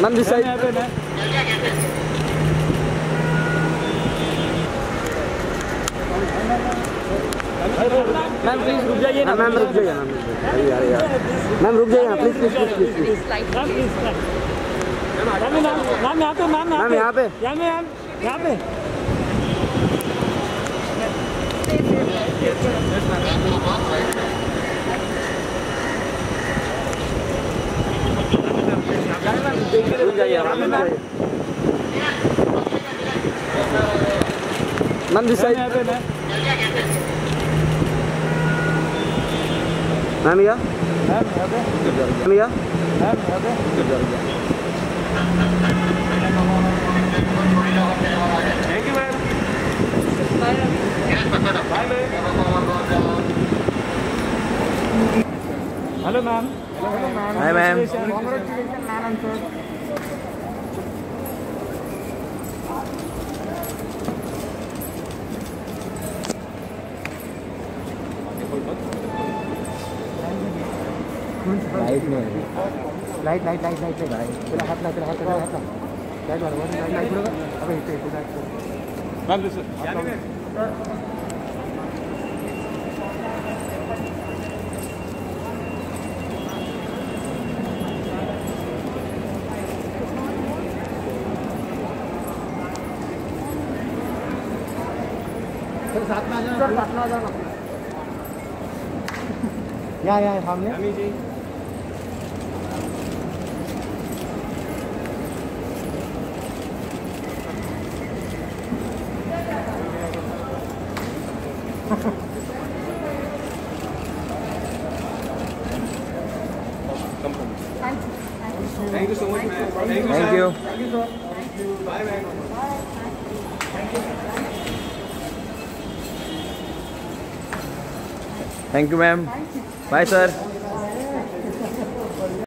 Ma'am this side. Ma'am please रुक जाइए ना। मैम रुक जाइए मैम। यार यार मैम रुक जाइए please please please please. Ma'am यहाँ पे मैम यहाँ पे यहाँ पे। रुक जाइए मैम दिस साइड। मैम या मैम या thank you ma'am. Hello ma'am. Hi ma'am. Light में लाइट लाइट लाइट लाइट तेरा हाथ ना तेरा हाथ तेरा हाथ ना लाइट मारो लाइट लाइट पूरा अबे इतने लाइट मैम दिस सर साथ में आ जाना। सर साथ में आ जाना। या सामने यामी जी। Thank you so much, man. Thank you. Thank you. Thank you, sir. Thank you. Bye, man. Thank you, ma'am. Bye, sir.